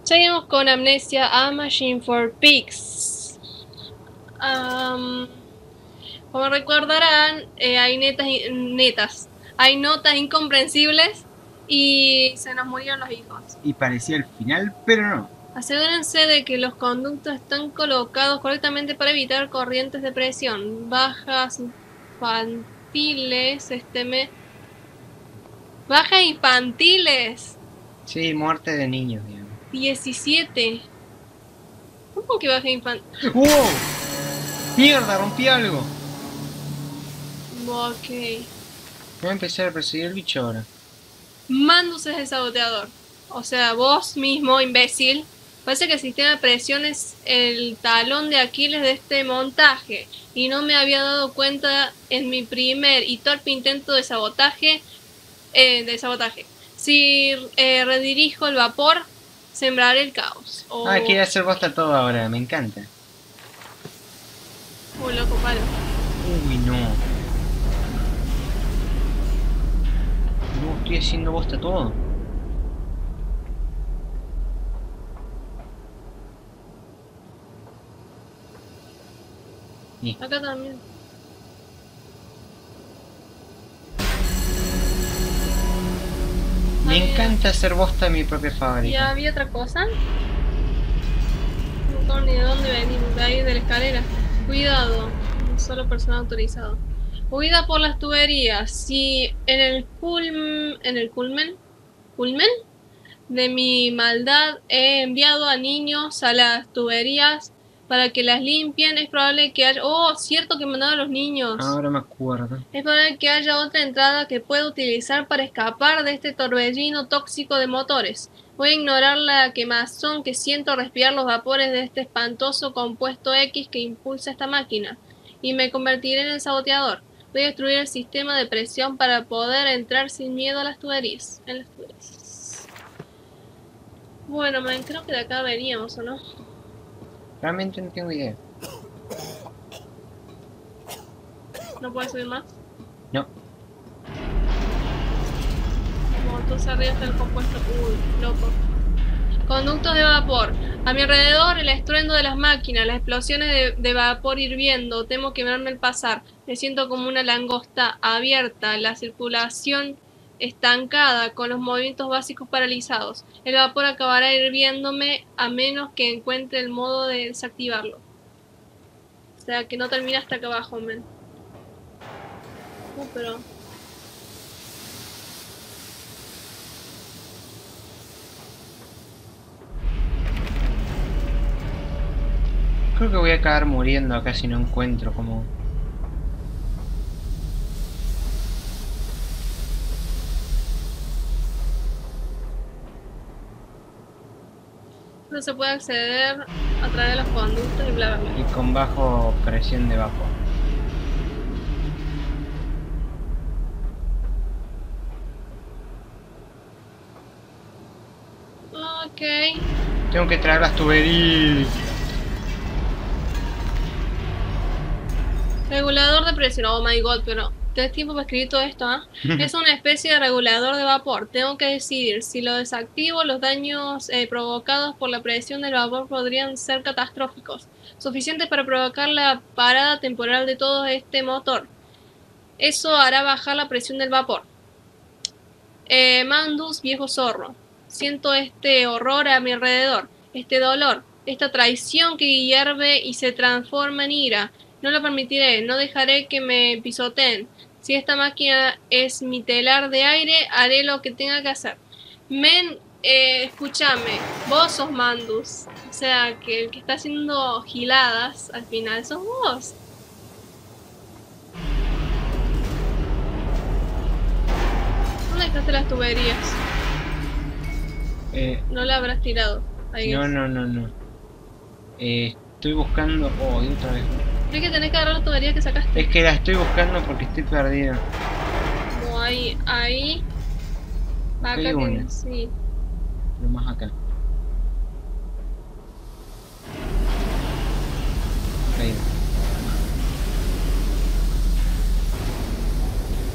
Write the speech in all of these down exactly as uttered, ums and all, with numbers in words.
Seguimos con Amnesia a Machine for Pigs. Um, como recordarán, eh, hay netas, netas, hay notas incomprensibles y se nos murieron los hijos. Y parecía el final, pero no. Asegúrense de que los conductos están colocados correctamente para evitar corrientes de presión. Bajas infantiles, este me... Bajas infantiles. Sí, muerte de niños, digamos. diecisiete. ¿Cómo que baja infantil? ¡Wow! ¡Mierda! Rompí algo. Ok. Voy a empezar a perseguir el bicho ahora. Mandus es el saboteador. O sea, vos mismo, imbécil. Parece que el sistema de presión es el talón de Aquiles de este montaje. Y no me había dado cuenta en mi primer y torpe intento de sabotaje. Eh, de sabotaje. Si eh, redirijo el vapor, sembraré el caos. Oh. Ah, quiere hacer bosta todo ahora, me encanta. Uy, loco, palo. Uy, no. No, estoy haciendo bosta todo. Sí. Acá también. Me encanta hacer bosta en mi propia fábrica. ¿Y había otra cosa? No sé ni de dónde venimos, de ahí de la escalera. Cuidado, solo personal autorizado. Huida por las tuberías. Si en el culm... en el culmen... culmen de mi maldad he enviado a niños a las tuberías para que las limpien, es probable que haya... Oh, cierto que mandaba a los niños. Ahora me acuerdo. Es probable que haya otra entrada que pueda utilizar para escapar de este torbellino tóxico de motores. Voy a ignorar la quemazón que siento al respirar los vapores de este espantoso compuesto X que impulsa esta máquina. Y me convertiré en el saboteador. Voy a destruir el sistema de presión para poder entrar sin miedo a las tuberías. En las tuberías. Bueno, man, creo que de acá veníamos, ¿o no? Realmente no tengo idea. ¿No puedes subir más? No. Como entonces arriba está el compuesto. Uy, loco. Conductos de vapor. A mi alrededor el estruendo de las máquinas, las explosiones de, de vapor hirviendo. Temo quemarme al pasar. Me siento como una langosta abierta, la circulación estancada, con los movimientos básicos paralizados. El vapor acabará hirviéndome a menos que encuentre el modo de desactivarlo. O sea, que no termina hasta acá abajo, men. Uh, pero... Creo que voy a acabar muriendo acá si no encuentro como... No se puede acceder a través de los conductos y bla bla bla. Y con bajo presión de vapor. Ok. Tengo que traer las tuberías. Regulador de presión. Oh my god, pero ¿tenés tiempo para escribir todo esto? ¿Ah? Es una especie de regulador de vapor. Tengo que decidir si lo desactivo. Los daños eh, provocados por la presión del vapor podrían ser catastróficos, suficientes para provocar la parada temporal de todo este motor. Eso hará bajar la presión del vapor. Eh, Mandus, viejo zorro. Siento este horror a mi alrededor, este dolor, esta traición que hierve y se transforma en ira. No lo permitiré, no dejaré que me pisoteen. Si esta máquina es mi telar de aire, haré lo que tenga que hacer. Men, eh, escúchame, vos sos Mandus. O sea, que el que está haciendo giladas al final sos vos. ¿Dónde dejaste las tuberías? Eh, No la habrás tirado. Ahí no, es. no, no, no. Eh, estoy buscando... Oh, y otra vez. Es que tenés que agarrar las tuberías que sacaste. Es que la estoy buscando porque estoy perdido. Como ahí, ahí. Acá Hay una. tienes, sí. Lo más acá. Ahí.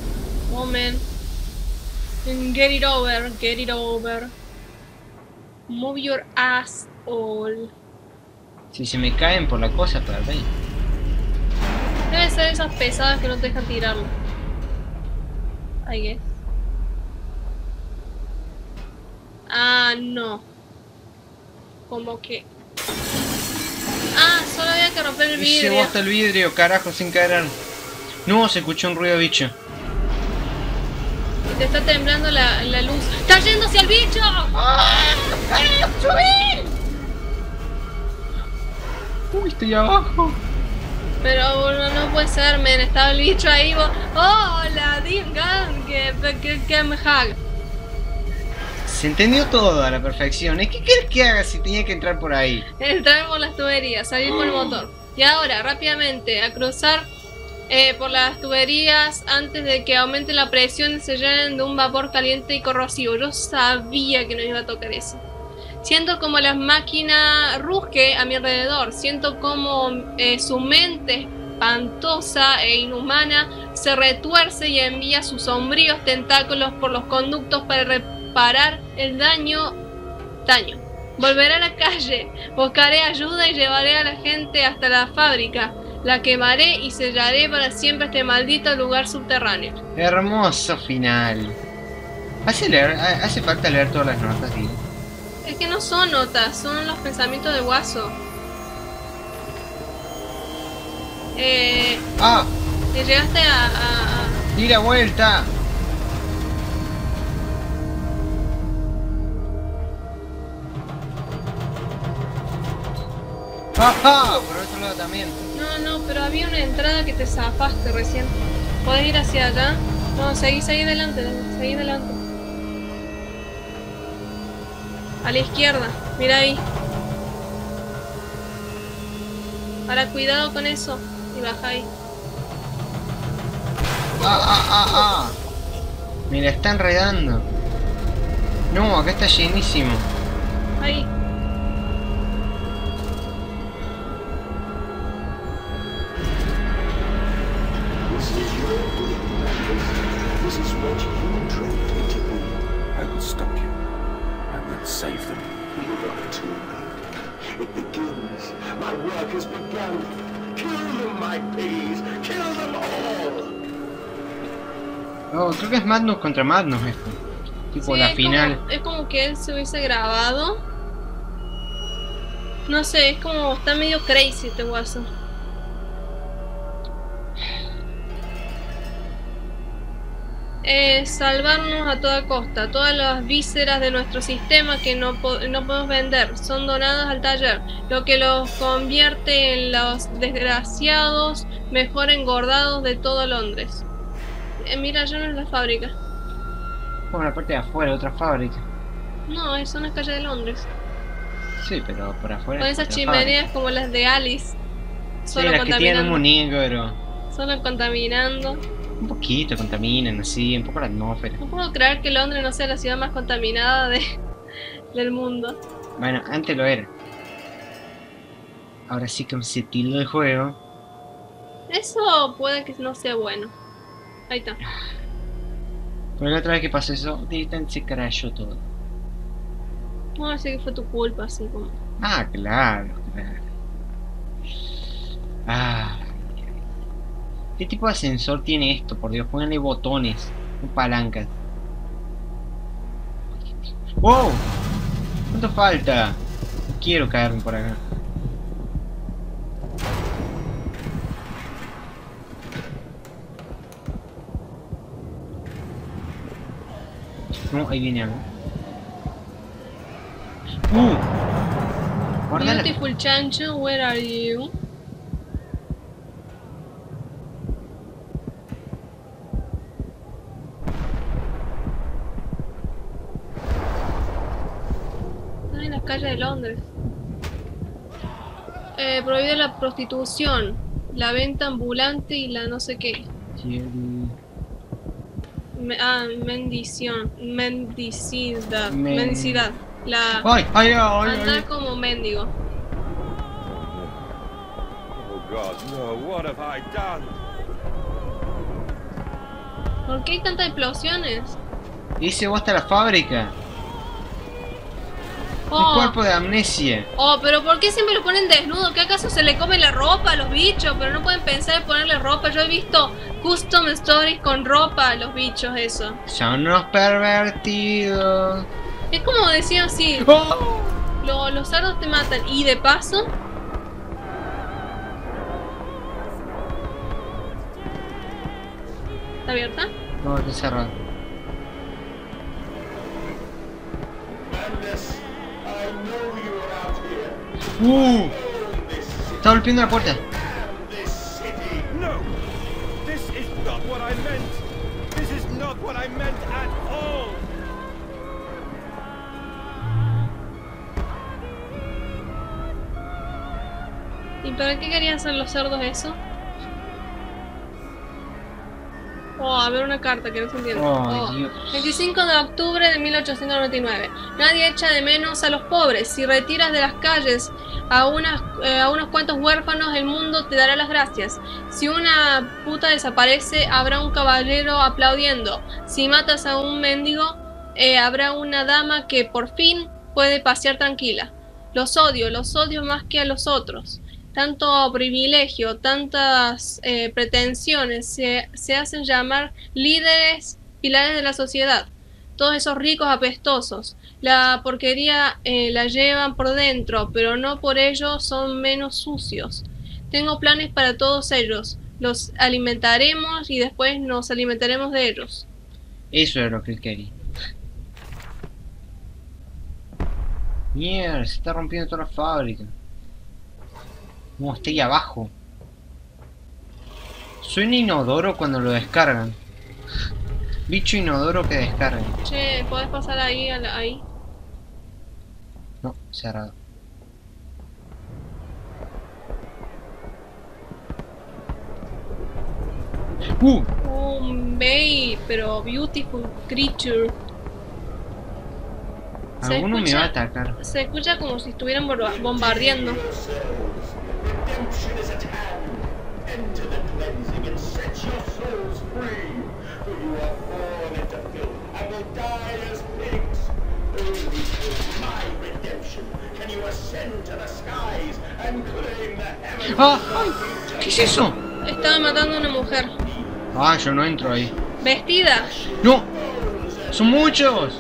Oh man. And get it over, get it over. Move your ass all. Si se me caen por la cosa, perdí. Debe ser esas pesadas que no te dejan tirarlo. I guess. Ah, no. Como que... Ah, solo había que romper el Y se vidrio. bosta el vidrio, carajo, sin querer. No, se escuchó un ruido bicho. Y te está temblando la, la luz. ¡Está yendo hacia el bicho! ¡Ah! ¡Subí! Uy, estoy abajo. Pero bueno, no puede ser, men. Estaba el bicho ahí. Vos... ¡Oh, la Deep Gun! Que, que, que me haga. Se entendió todo a la perfección. ¿Qué quieres que haga si tenía que entrar por ahí? Entrar por las tuberías, salir por el motor. Y ahora, rápidamente, a cruzar eh, por las tuberías antes de que aumente la presión y se llenen de un vapor caliente y corrosivo. Yo sabía que nos iba a tocar eso. Siento como la máquina rusge a mi alrededor. Siento como eh, su mente espantosa e inhumana se retuerce y envía sus sombríos tentáculos por los conductos para reparar el daño. Daño. Volveré a la calle, buscaré ayuda y llevaré a la gente hasta la fábrica. La quemaré y sellaré para siempre este maldito lugar subterráneo. Hermoso final. ¿Hace, leer, hace falta leer todas las notas, tío? Es que no son notas, son los pensamientos de Guaso. Eh, ¡Ah! ¿Te llegaste a, a, a... ¡Di la vuelta! ¡Ajá! Por otro lado también. No, no, pero había una entrada que te zafaste recién. ¿Podés ir hacia allá? No, seguí, seguí adelante, seguí adelante. A la izquierda, mira ahí. Ahora cuidado con eso y baja ahí. ¡Ah, ah, ah, ah! Me la está enredando. No, acá está llenísimo. Ahí. This is what you dreamt me to be. I will stop you. I will save them. You are too late. It begins. My work has begun. Kill them, my pigs. Kill them all. Oh, creo que es Magnus contra Magnus esto. Tipo Sí, la es final. Como, es como que él se hubiese grabado. No sé, es como... Está medio crazy este Guaso. Eh, salvarnos a toda costa. Todas las vísceras de nuestro sistema que no, po no podemos vender son donadas al taller, lo que los convierte en los desgraciados mejor engordados de todo Londres. Eh, mira, ya no es la fábrica. Como la parte de afuera, otra fábrica. No, es una calle de Londres. Sí, pero por afuera. Con es esas otra chimeneas fábrica. como las de Alice. Sí, Solo las que tienen un contaminando. monegro. Solo contaminando. Un poquito contaminan así, un poco la atmósfera. No puedo creer que Londres no sea la ciudad más contaminada de, del mundo. Bueno, antes lo era. Ahora sí que se tildó el juego. Eso puede que no sea bueno. Ahí está. Pero la otra vez que pasó eso, directamente se crashó todo. No, sé que fue tu culpa, así como. Ah, claro, claro. Ah. ¿Qué tipo de ascensor tiene esto? Por Dios, pónganle botones, no palancas. ¡Wow! ¿Cuánto falta? No quiero caerme por acá. No, ahí viene algo. ¡Uh! Guarda la... Beautiful chancho, where are you? Está en las calles de Londres. Eh, prohíbe la prostitución, la venta ambulante y la no sé qué. Me, ah, mendición, mendicidad, Men- mendicidad. La ¡Ay, ay, ay! ay, andar ay. como mendigo. Oh God, no, what have I done? ¿Por qué hay tantas explosiones? Dice vos hasta la fábrica. Oh. Un cuerpo de amnesia. Oh, pero ¿por qué siempre lo ponen desnudo? ¿Qué acaso se le come la ropa a los bichos? Pero no pueden pensar en ponerle ropa. Yo he visto custom stories con ropa a los bichos, eso. Son unos pervertidos. Es como decía así, ¡Oh! lo- los cerdos te matan y de paso... ¿Está abierta? No, está cerrado. Madness, I know you're out here. ¡Uh! Own this city Está golpeando la puerta. and this city. No! This is not what I meant! This is not what I meant at all! ¿Y para qué querían hacer los cerdos eso? Oh, a ver una carta que no se entiende. Oh, Oh. Dios. veinticinco de octubre de mil ochocientos noventa y nueve. Nadie echa de menos a los pobres. Si retiras de las calles a, unas, eh, a unos cuantos huérfanos, el mundo te dará las gracias. Si una puta desaparece, habrá un caballero aplaudiendo. Si matas a un mendigo, eh, habrá una dama que por fin puede pasear tranquila. Los odio, los odio más que a los otros. Tanto privilegio, tantas eh, pretensiones se, se hacen llamar líderes, pilares de la sociedad. Todos esos ricos apestosos. La porquería eh, la llevan por dentro, pero no por ello son menos sucios. Tengo planes para todos ellos. Los alimentaremos y después nos alimentaremos de ellos. Eso era lo que él quería. Mierda, se está rompiendo toda la fábrica. No, está ahí abajo. Suena inodoro cuando lo descargan. Bicho inodoro que descargan. Che, ¿podés pasar ahí? A la- ahí? No, cerrado. Uh, Un babe, pero beautiful creature. Se alguno me va a escucha, atacar. se escucha como si estuvieran borba- bombardeando. Redemption is at hand. Enter the cleansing and set your souls free. For you are born into filth and will die as pigs. Only through my redemption can you ascend to the skies and claim the heavens. ¡Ah! ¡Ay! ¿Qué es eso? Estaba matando a una mujer. Ah, yo no entro ahí. Vestida. ¡No! ¡Son muchos!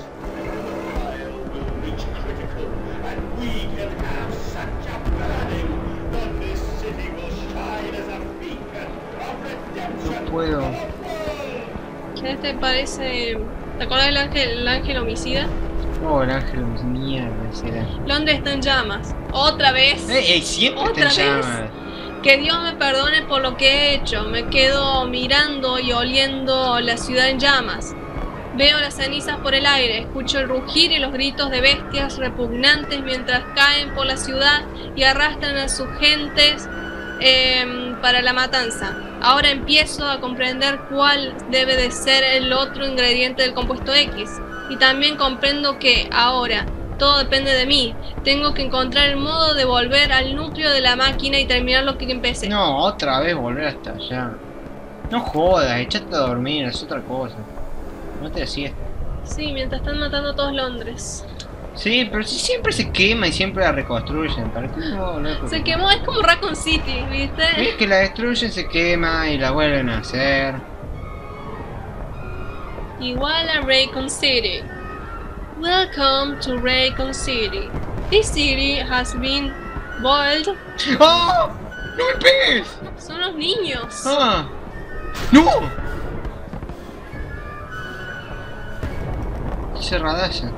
Reach critical, and we can have such a burning that this city will shine as a beacon of redemption. No puedo. ¿Qué te parece? ¿Te acuerdas del ángel, el ángel homicida? Oh, el ángel, mierda, será. Londres está en llamas. ¿Otra vez? ¡Ey, ey! Siempre está en ¿Otra vez? llamas. Que Dios me perdone por lo que he hecho. Me quedo mirando y oliendo la ciudad en llamas. Veo las cenizas por el aire, escucho el rugir y los gritos de bestias repugnantes mientras caen por la ciudad y arrastran a sus gentes eh, para la matanza. Ahora empiezo a comprender cuál debe de ser el otro ingrediente del compuesto X. Y también comprendo que ahora todo depende de mí. Tengo que encontrar el modo de volver al núcleo de la máquina y terminar lo que empecé. No, otra vez volver hasta allá. No jodas, echate a dormir, es otra cosa. No te siesta. Sí, mientras están matando a todos Londres. Sí, pero si siempre se quema y siempre la reconstruyen. ¿Para qué no volver? Se quemó, es como Raccoon City, ¿viste? Es que la destruyen, se quema y la vuelven a hacer. Igual a Raycon City. Welcome to Raycon City. This city has been boiled. ¡Oh! ¡No me pegues! Son los niños. ¡Ah! ¡No! Qué cerradaza.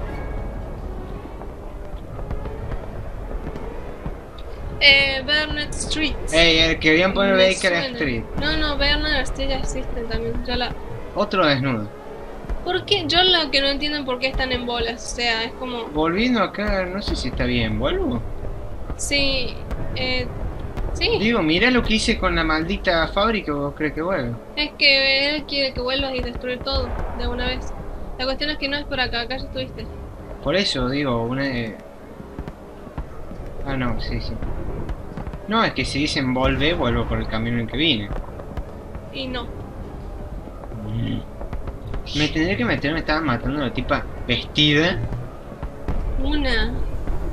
Eh, Bernard Street. Ey, el que querían poner Me Baker suena. Street. No, no, Bernard Street ya existe también. Ya la... Otro desnudo. ¿Por qué? Yo lo que no entiendo es por qué están en bolas. O sea, es como... Volviendo acá, no sé si está bien. ¿Vuelvo? Sí, eh... Sí, Digo, mira lo que hice con la maldita fábrica, ¿vos crees que vuelvo? es que él quiere que vuelvas y destruir todo de una vez. La cuestión es que no es por acá, acá ya estuviste. Por eso digo, una... eh, Ah, no, sí, sí. No, es que si dicen volve, vuelvo por el camino en el que vine. Y no. Me tendría que meter, me estaban matando la tipa vestida. Una.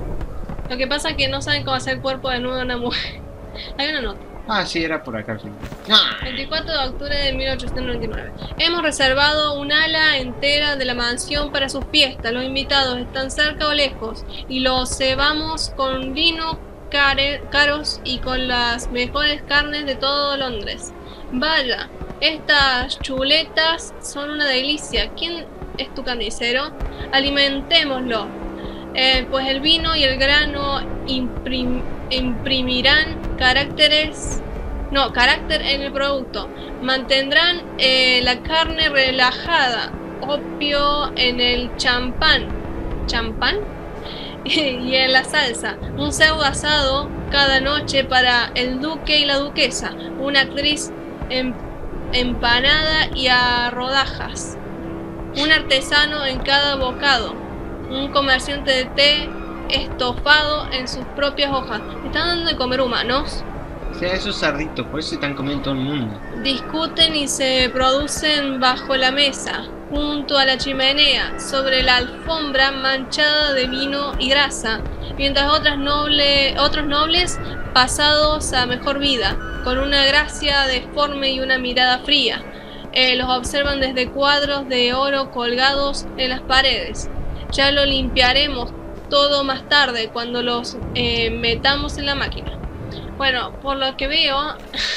Lo que pasa es que no saben cómo hacer el cuerpo de nuevo de una mujer. Hay una nota. Ah, sí, era por acá al final. ¡Ah! veinticuatro de octubre de mil ochocientos noventa y nueve. Hemos reservado un ala entera de la mansión para sus fiestas. Los invitados están cerca o lejos y los cebamos con vino care- caros y con las mejores carnes de todo Londres. Vaya, estas chuletas son una delicia. ¿Quién es tu carnicero? Alimentémoslo, eh, pues el vino y el grano imprim- imprimirán caracteres no carácter en el producto, mantendrán eh, la carne relajada, opio en el champán champán y en la salsa, un cerdo asado cada noche para el duque y la duquesa, una actriz em- empanada y a rodajas, un artesano en cada bocado, un comerciante de té estofado en sus propias hojas. ¿Están dando de comer humanos? O sea, esos cerditos, por eso están comiendo todo el mundo. Discuten y se producen bajo la mesa, junto a la chimenea, sobre la alfombra manchada de vino y grasa, mientras otras noble, otros nobles, pasados a mejor vida, con una gracia deforme y una mirada fría, eh, los observan desde cuadros de oro colgados en las paredes. Ya lo limpiaremos todo más tarde, cuando los eh, metamos en la máquina. Bueno, por lo que veo,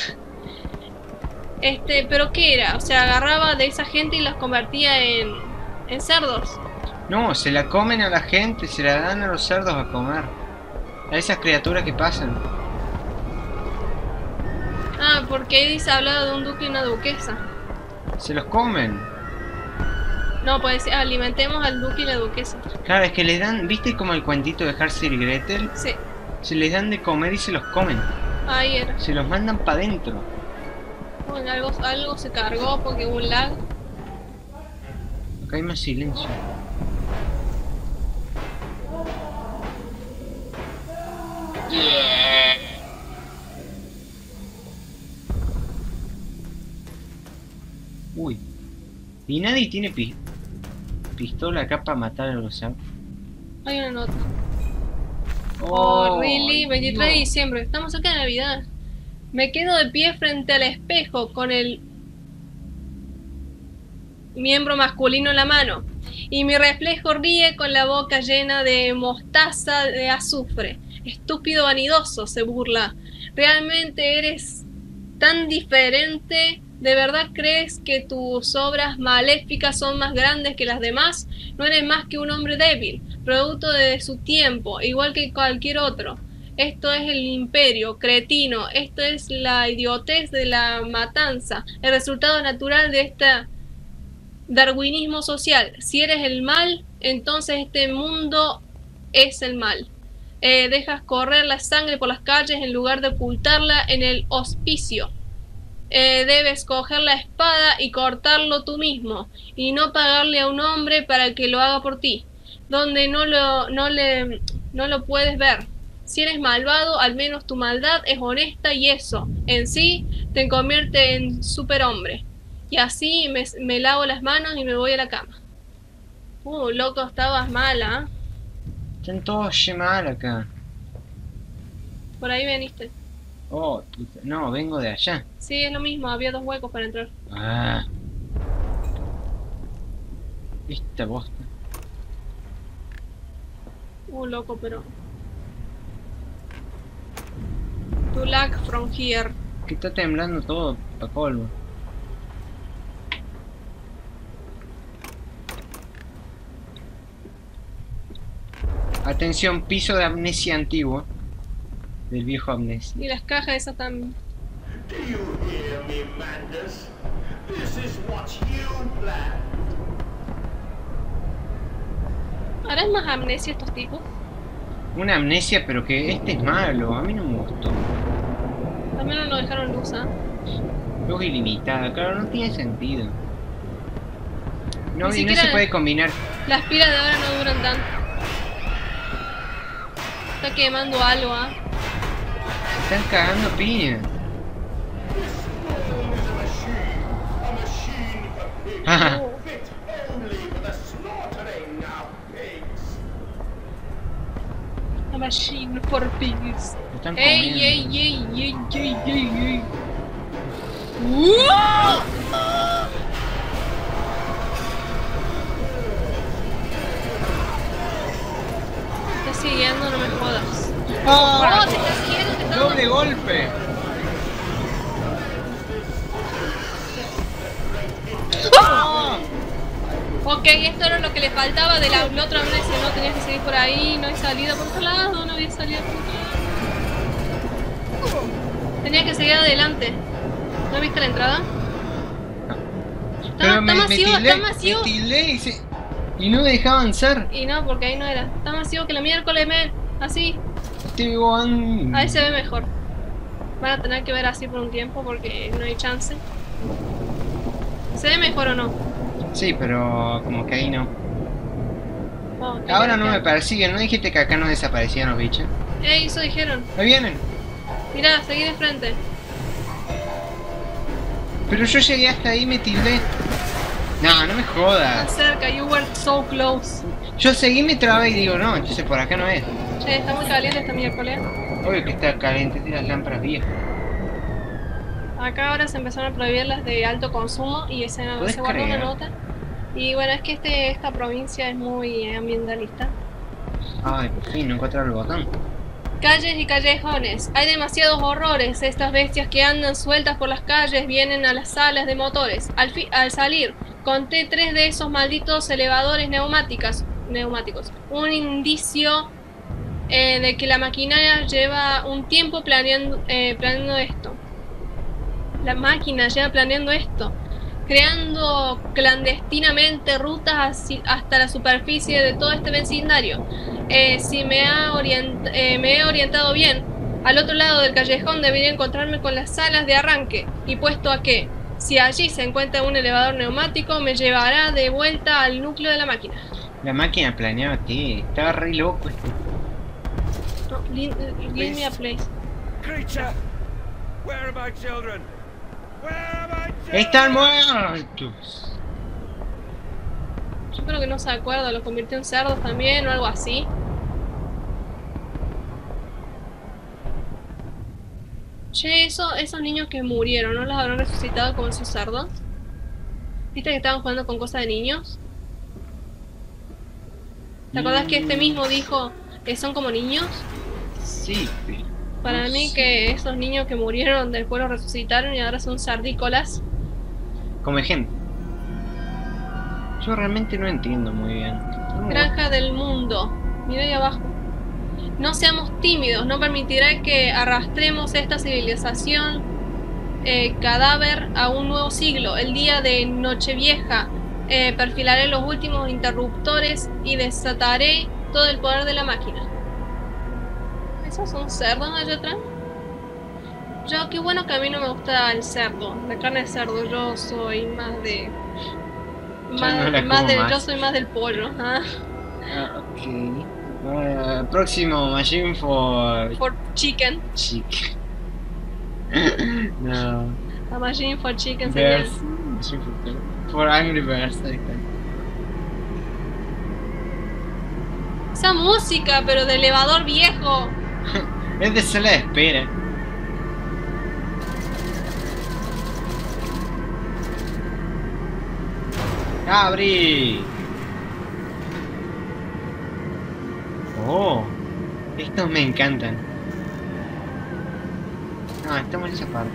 este, ¿pero qué era? O sea, agarraba de esa gente y las convertía en, en cerdos. No, se la comen a la gente, se la dan a los cerdos a comer. A esas criaturas que pasan. Ah, porque ahí dice, hablaba de un duque y una duquesa. Se los comen. No, pues alimentemos al duque y la duquesa. Claro, es que les dan, ¿viste como el cuentito de Hansel y Gretel? Sí, Se les dan de comer y se los comen. ahí era. Se los mandan para adentro. Bueno, algo, algo se cargó porque hubo un lag. Acá hay más silencio. Uy. Y nadie tiene pi pistola acá para matar a los zombies. Hay una nota. Oh, Oh, really, veintitrés de Dios. diciembre, estamos cerca de Navidad. Me quedo de pie frente al espejo con el miembro masculino en la mano y mi reflejo ríe con la boca llena de mostaza de azufre. Estúpido vanidoso, se burla. ¿Realmente eres tan diferente? ¿De verdad crees que tus obras maléficas son más grandes que las demás? No eres más que un hombre débil, producto de su tiempo, igual que cualquier otro. Esto es el imperio, cretino, esto es la idiotez de la matanza, el resultado natural de este darwinismo social. Si eres el mal, entonces este mundo es el mal. Eh, dejas correr la sangre por las calles en lugar de ocultarla en el hospicio. Eh, debes coger la espada y cortarlo tú mismo, y no pagarle a un hombre para que lo haga por ti, donde no lo, no le, no lo puedes ver. Si eres malvado, al menos tu maldad es honesta y eso, en sí, te convierte en superhombre. Y así me, me lavo las manos y me voy a la cama. Uh, loco, estabas mala, ¿eh? Están todos ye mal acá. Por ahí veniste. Oh, puta. No, vengo de allá. Sí, es lo mismo, había dos huecos para entrar. Ah. Esta bosta. Uh, loco, pero... To lag from here. Que está temblando todo pa' colmo. Atención, piso de amnesia antiguo. Del viejo amnesia. Y las cajas esas están... Do you hear me, Mandus? This is what you planned. ¿Harán más amnesia estos tipos? Una amnesia, pero que este es malo. A mí no me gustó. Al menos no dejaron luz, ¿ah? Luz ilimitada, claro, no tiene sentido. No, Ni y no siquiera- se puede combinar. Las pilas de ahora no duran tanto. Está quemando algo, ¿ah? Están cagando piña. This is a machine. A machine for pigs. Ajá. Fit only for the slaughtering of pigs. La machine for pigs. Me están Ey, comiendo. ey, ey, ey, ey, ey, ey. ¡Uah! Te está siguiendo, no me jodas. ¡Ah! ¡Oh, te está siguiendo! Te está dando- ¡Doble golpe! ¡Ah! Ok, esto era lo que le faltaba de la, la otra vez. No tenías que seguir por ahí, no hay salida por otro lado, no había salida por otro lado. Tenía que seguir adelante. ¿No viste la entrada? Está, Pero está me, me masivo, tildé, está masivo. me tildé y, se- y no me dejaba avanzar. Y no, porque ahí no era. Está masivo que la miércoles, men. Así. Este one- Ahí se ve mejor. Van a tener que ver así por un tiempo porque no hay chance. ¿Se ve mejor o no? Sí, pero como que ahí no. Oh, qué Ahora no bien. me persiguen, ¿no dijiste que acá no desaparecían los bichos? Ey, eso dijeron. Ahí vienen. Mirá, seguí de frente. Pero yo llegué hasta ahí y me tildé. No, no me Tan jodas. cerca, you were so close. Yo seguí, me trabé y digo, no, entonces por acá no es. Che, está muy caliente esta miércoles. Obvio que está caliente de las lámparas viejas. Acá ahora se empezaron a prohibir las de alto consumo y se, ¿Puedes se guardó una creer? nota. Y bueno, es que este, esta provincia es muy eh, ambientalista. Ay, por fin, no encontré el botón. Calles y callejones. Hay demasiados horrores. Estas bestias que andan sueltas por las calles vienen a las salas de motores. Al, fi- al salir, conté tres de esos malditos elevadores neumáticos. neumáticos. Un indicio eh, de que la maquinaria lleva un tiempo planeando, eh, planeando esto. La máquina lleva planeando esto. Creando clandestinamente rutas hacia- hasta la superficie de todo este vecindario. Eh, si me, ha orient- eh, me he orientado bien, al otro lado del callejón debería encontrarme con las salas de arranque. Y puesto a que, si allí se encuentra un elevador neumático, me llevará de vuelta al núcleo de la máquina. La máquina planeaba que estaba re loco esto. No, lead- lead me a place. Creature! Where are my children? Where are my children? ¡Están muertos! Yo creo que no se acuerda, los convirtió en cerdos también o algo así. Che, eso, esos niños que murieron, ¿no los habrán resucitado como esos cerdos? ¿Viste que estaban jugando con cosas de niños? ¿Te acordás que este mismo dijo que son como niños? Sí, pero... Para no mí sé. que esos niños que murieron después los resucitaron y ahora son sardícolas. Como ejemplo. Yo realmente no entiendo muy bien. No, Granja del mundo. Mira ahí abajo. No seamos tímidos, no permitirá que arrastremos esta civilización eh, cadáver a un nuevo siglo. El día de Nochevieja eh, perfilaré los últimos interruptores y desataré todo el poder de la máquina. ¿Esos son cerdos allá atrás? Yo, qué bueno que a mí no me gusta el cerdo, la carne de cerdo. Yo soy más de... Más, no la más como del- más. Yo soy más del pollo. ¿Ah? Ah, ok. Uh, próximo machine for For chicken. chick. No. A machine for chicken sería. Bears. Machine for, for Angry Birds. Ahí está. Esa música, pero de elevador viejo. Es de sala de espera. ¡Abrí! Oh, estos me encantan. Ah, estamos en esa parte.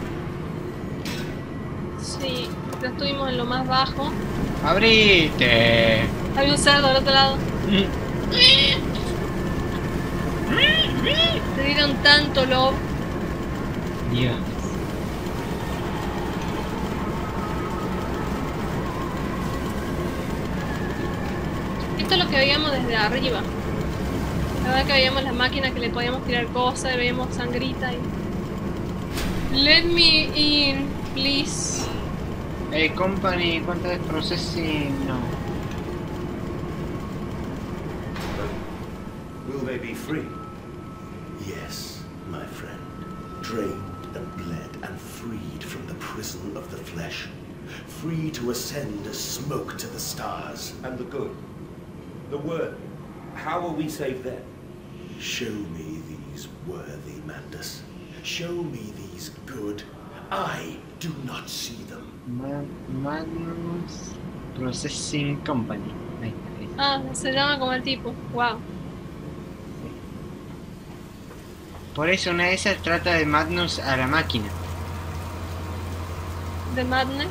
Sí, ya estuvimos en lo más bajo. ¡Abrite! Hay un cerdo al otro lado. Te dieron tanto love. Dios. Esto es lo que veíamos desde arriba. La verdad que veíamos las máquinas que le podíamos tirar cosas, veíamos sangrita y... Let me in, please. Eh, company, ¿cuánto es processing? No. Will they be free? Yes, my friend. Drained and bled and freed from the prison of the flesh. Free to ascend as smoke to the stars. And the good? The worthy? How will we save them? Show me these worthy Mandus. Show me these good. I do not see them. Ma- Magnus Processing Company. Ahí está, ahí está. Ah, se llama como el tipo. Wow. Por eso una de esas trata de Magnus a la máquina. The Madness.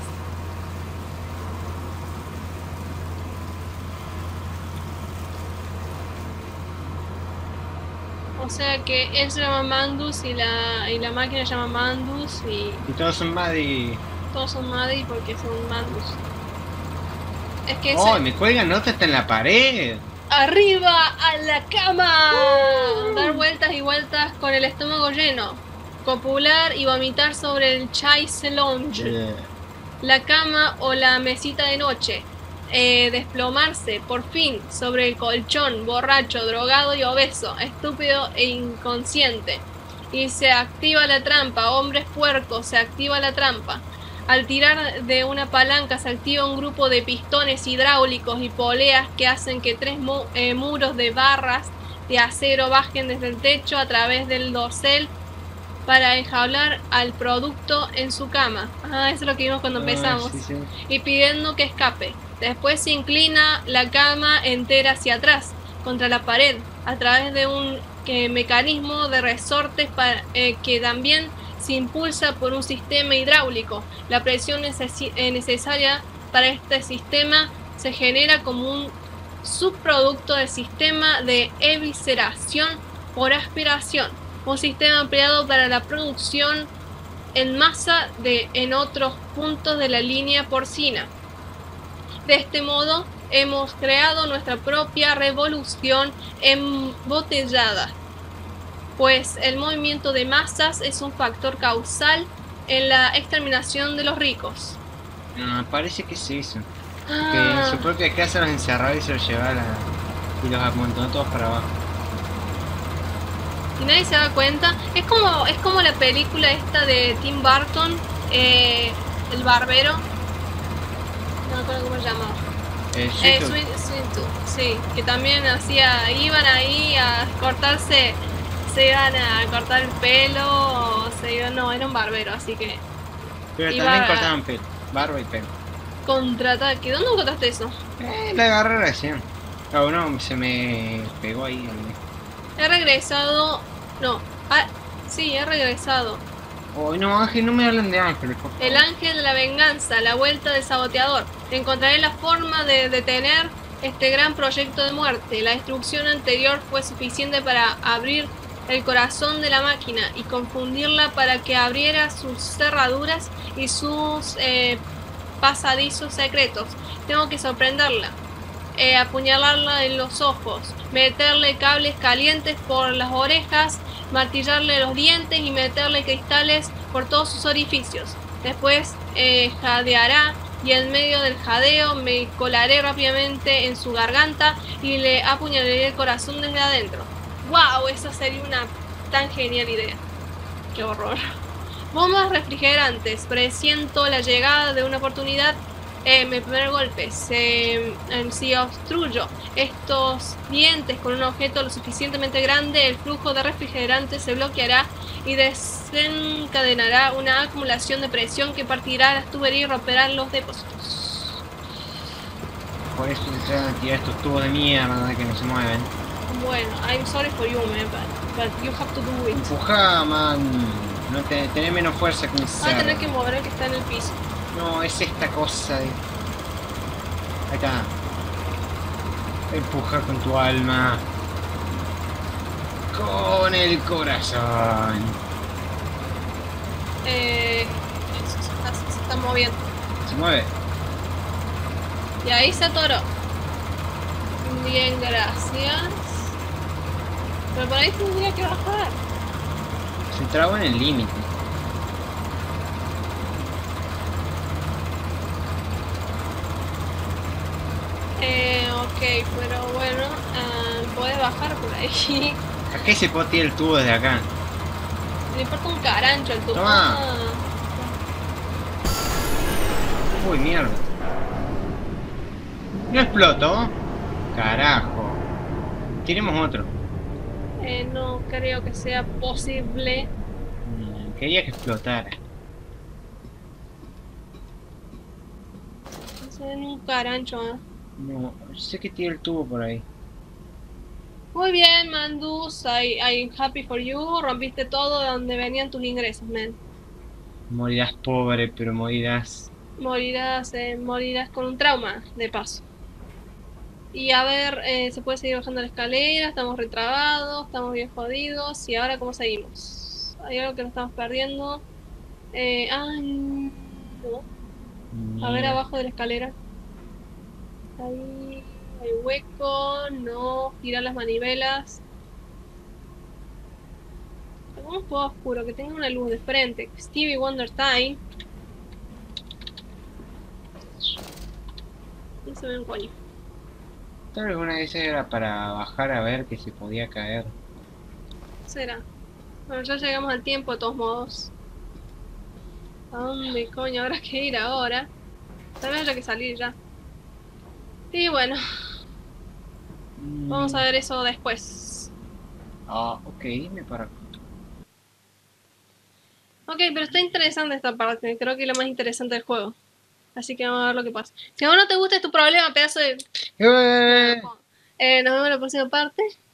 O sea que él se llama Mandus y la, y la máquina se llama Mandus y Y todos son Maddie. todos son Maddie porque son Mandus. Es que ¡Oh! ese- Me cuelgan nota está en la pared. ¡Arriba a la cama! Dar vueltas y vueltas con el estómago lleno. Copular y vomitar sobre el chaise lounge. Eh, La cama o la mesita de noche. Eh, desplomarse, por fin, sobre el colchón, borracho, drogado y obeso, estúpido e inconsciente. Y se activa la trampa, hombres puercos, se activa la trampa. Al tirar de una palanca se activa un grupo de pistones hidráulicos y poleas que hacen que tres mu- eh, muros de barras de acero bajen desde el techo a través del dorsal para enjaular al producto en su cama. Ah, eso es lo que vimos cuando ah, empezamos. sí, sí. Y pidiendo que escape. Después se inclina la cama entera hacia atrás, contra la pared, a través de un eh, mecanismo de resortes para, eh, que también se impulsa por un sistema hidráulico. La presión necesi- eh, necesaria para este sistema se genera como un subproducto del sistema de evisceración por aspiración, un sistema empleado para la producción en masa de en otros puntos de la línea porcina. De este modo, hemos creado nuestra propia revolución embotellada, pues el movimiento de masas es un factor causal en la exterminación de los ricos. No, parece que es eso. Que Ah, en su propia casa los encerraba y se los llevaba a la- y los amontonó todos para abajo. y nadie se da cuenta. Es como, es como la película esta de Tim Burton, eh, El Barbero. No me acuerdo cómo se llamaba. Eh, Eh, Sweet Sweet- Sweet Tooth, sí, que también hacía, iban ahí a cortarse, se iban a cortar el pelo, o se iban, no, era un barbero, así que Pero iba también a- cortaban pelo, barba y pelo. contraataque. ¿Dónde encontraste eso? Eh, la agarré recién. Ah, uno se me pegó ahí. He regresado, no, ah, sí, he regresado. Oh, no, Ángel, no me hablan de Ángeles, por favor. El ángel de la venganza, la vuelta del saboteador. Encontraré la forma de detener este gran proyecto de muerte. La destrucción anterior fue suficiente para abrir el corazón de la máquina y confundirla para que abriera sus cerraduras y sus eh, pasadizos secretos. Tengo que sorprenderla, eh, apuñalarla en los ojos, meterle cables calientes por las orejas, martillarle los dientes y meterle cristales por todos sus orificios. Después eh, jadeará y en medio del jadeo me colaré rápidamente en su garganta y le apuñalaré el corazón desde adentro. ¡Wow! Esa sería una tan genial idea. ¡Qué horror! Bombas refrigerantes. Presiento la llegada de una oportunidad. Eh, mi primer golpe. Se, eh, si obstruyo estos dientes con un objeto lo suficientemente grande, el flujo de refrigerante se bloqueará y desencadenará una acumulación de presión que partirá las tuberías y romperá los depósitos. Por eso se tratan de tirar estos tubos de mierda que no se mueven. Bueno, I'm sorry for you, man, but, but you have to do it. Empujá, man. No te, tenés menos fuerza que un Vas a tener cerdo. que mover el que está en el piso. No, es esta cosa de... Ahí está. Empuja con tu alma. Con el corazón. Eh, eso se está, se está moviendo. Se mueve. Y ahí se atoró. Bien, gracias. Pero por ahí tendría que bajar. Se trabó en el límite. Eh, ok, pero bueno, ah, puedes bajar por ahí. ¿A qué se puede tirar el tubo desde acá? Le importa un carancho el tubo. Toma. Ah, Uy, mierda. ¿No explotó? Carajo. Tiremos otro. Eh, no creo que sea posible. Mm, quería que explotara. No se ven un carancho, ¿eh? No, sé que tiene el tubo por ahí. Muy bien, Mandus. I, I'm happy for you. Rompiste todo de donde venían tus ingresos, man. Morirás pobre, pero morirás. Morirás, eh, morirás con un trauma, de paso. Y a ver, eh, se puede seguir bajando la escalera. Estamos retrabados, estamos bien jodidos. ¿Y ahora cómo seguimos? Hay algo que nos estamos perdiendo. Eh, ah, no. A ver, Mierda. abajo de la escalera. Ahí hay hueco. No. Girar las manivelas. Hagamos todo oscuro, que tenga una luz de frente. Stevie Wonder Time. No se ve un coño. Tal vez una de esas era para bajar a ver que se podía caer. Será. Bueno, ya llegamos al tiempo de todos modos. ¿A dónde coño habrá que ir ahora? Tal vez haya que salir ya. Y bueno, Mm. vamos a ver eso después. Ah, ok, me paro. Ok, pero está interesante esta parte. Creo que es lo más interesante del juego. Así que vamos a ver lo que pasa. Si a vos no te gusta es tu problema, pedazo de... ¡Eh! Eh, nos vemos en la próxima parte.